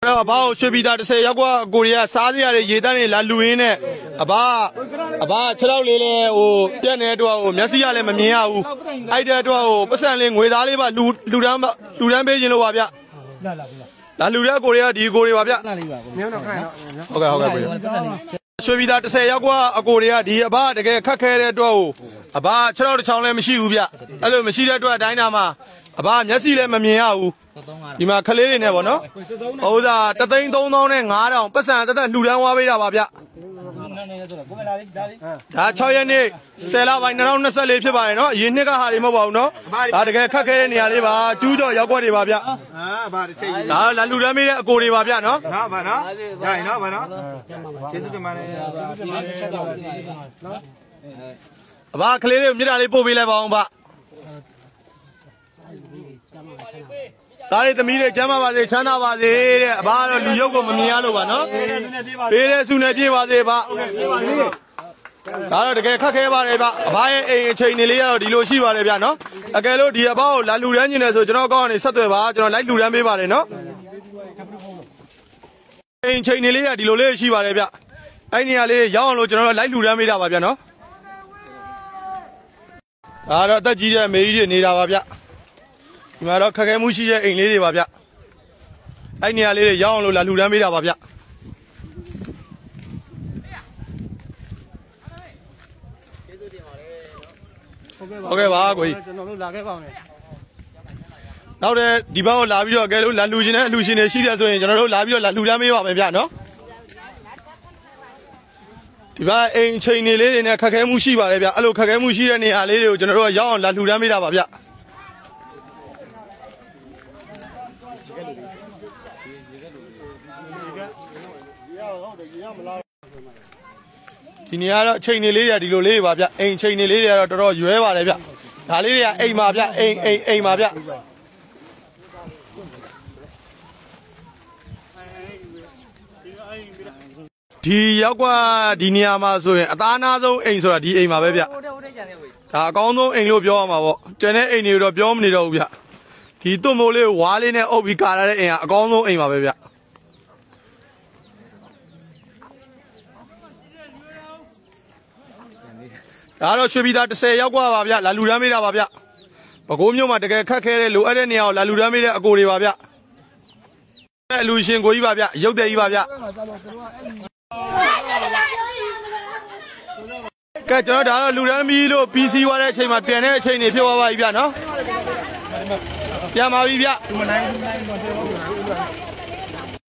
တော့အဘကိုရွှေပြည်သား30ရောက်ကိုရီးယားစားစရာတွေရေတန်းတွေလာလူရင်းနဲ့အဘ6လောက်လေးလဲဟိုပြက်နေတဲ့တော့ဟိုမျက်စိရလည်းမမြင်ရဘူးအဲ့တဲ့တော့ဟိုပတ်စံလေးငွေသားလေးပါလူတန်းပေးခြင်းလို့ပါဗျလာလူတဲ့ကိုရီးယားဒီကိုရီးပါဗျဟုတ်ကဲ့ရွှေပြည်သား30ရောက်အကိုရီးယားဒီအဘတကယ်ခက်ခဲတဲ့အတွက်ဟိုအဘ6လောက်တစ်ချောင်းလည်းမရှိဘူးဗျအဲ့လိုမရှိတဲ့အတွက်အတိုင်းသားမှာအဘမျက်စိလည်းမမြင်ရဘူးဒီမှာခလေးတွေနဲ့ဗောနော်ဥစ္စာ3,300နဲ့9,000ပတ်စံတက်လှူဒန်းသွားပေးတာပါဗျဒါ6ရက်နေ့10လပိုင်း2024ဖြစ်ပါတယ်နော်အရင်နှစ်ကဟာတွေမဟုတ်ပါဘူးနော်ဒါတကယ်ခက်ခဲတဲ့နေရာလေးပါကျူးကျော်ရောက်ွက်တွေပါဗျဘာတစ်ချိန်ဒါလာလှူဒန်းပေးတဲ့အကိုတွေပါဗျနော်ဘာနော်ရရင်နော်ဘာနော်ကျေးဇူးတင်ပါတယ်အဘခလေးတွေမြေတားလေးပို့ပေးလိုက်ပါအောင်ဗျဒါတွေသမီးတွေကျမ်းပါပါစေချမ်းသာပါစေတဲ့အဘကတော့လူရုပ်ကိုမမြင်ရလို့ပါနော်ပေးတဲ့ဆုနဲ့ပြေးပါစေဗျဒါတော့တကယ်ခက်ခဲပါတယ်ဗျအဘရဲ့အိမ်အချိန်နေလေးကတော့ဒီလိုရှိပါတယ်ဗျနော်အကယ်လို့ဒီအဘကိုလာလူတန်းကျင်နေဆိုကျွန်တော်အကောင့်ကနေဆက်သွယ်ပါကျွန်တော်လိုက်လူတန်းပေးပါတယ်နော်အိမ်ချိန်နေလေးကဒီလိုလေးရှိပါတယ်ဗျအဲ့နေရာလေးရောက်အောင်လို့ကျွန်တော်လိုက်လူတန်းပေးတာပါဗျနော်ဒါတော့အသက်ကြီးတဲ့မေကြီးတွေနေတာပါဗျဒီမှာတော့ခက်ခဲမှုရှိတဲ့အိမ်လေးတွေပါဗျအဲ့နေရာလေးတွေရောက်အောင်လို့လာလှူဒန်းပေးတာပါဗျဟုတ်ကဲ့ပါကိုကြီးကျွန်တော်တို့လာခဲ့ပါအောင်နောက်တဲ့ဒီဘက်ကိုလာပြီးတော့အကယ်လို့လာလှူခြင်းနဲ့အလှူရှင်တွေရှိတယ်ဆိုရင်ကျွန်တော်တို့လာပြီးတော့လာလှူဒန်းပေးပါမယ်ဗျနော်ဒီဘက်အိမ်ချိန်နေလေးတွေနဲ့ခက်ခဲမှုရှိပါတယ်ဗျအဲ့လိုခက်ခဲမှုရှိတဲ့နေရာလေးတွေကိုကျွန်တော်တို့ရောက်အောင်လာလှူဒန်းပေးတာပါဗျဒီနေရာတော့အချိန်နေလေးတွေဒီလိုလေးပါဗျအိမ်ချိန်နေလေးတွေကတော့တော်တော်ရွဲပါတယ်ဗျဒါလေးတွေကအိမ်ပါဗျအိမ်ပါဗျဒီရောက်ကဒီနေရာမှာဆိုရင်အသားအနာဆုံးအိမ်ဆိုတာဒီအိမ်ပါပဲဗျဒါအကောင်းဆုံးအိမ်လို့ပြောရမှာပေါ့ကျန်တဲ့အိမ်တွေတော့ပြောမနေတော့ဘူးဗျဒီသွတ်မိုးလေးဝါးလေးနဲ့အုပ်ပြီးကာလာတဲ့အိမ်ကအကောင်းဆုံးအိမ်ပါပဲဗျဒါတော့ရွှေပြည်သား30ရောက်ပါဗျလာလူတန်းပေးတာပါဗျပဲခူးမြို့မှာတကယ်ခက်ခဲတဲ့လိုအပ်တဲ့နေရာကိုလာလူတန်းပေးတဲ့အကိုတွေပါဗျအလူရှင်ကိုကြီးပါဗျရုပ်တဲ့ကြီးပါဗျကဲကျွန်တော်ဒါတော့လူတန်းမီလို့ PC ွားတဲ့အချိန်မှာပြန်တဲ့အချိန်တွေဖြစ်သွားပါပြီဗျနော်ပြန်ပါပြီဗျ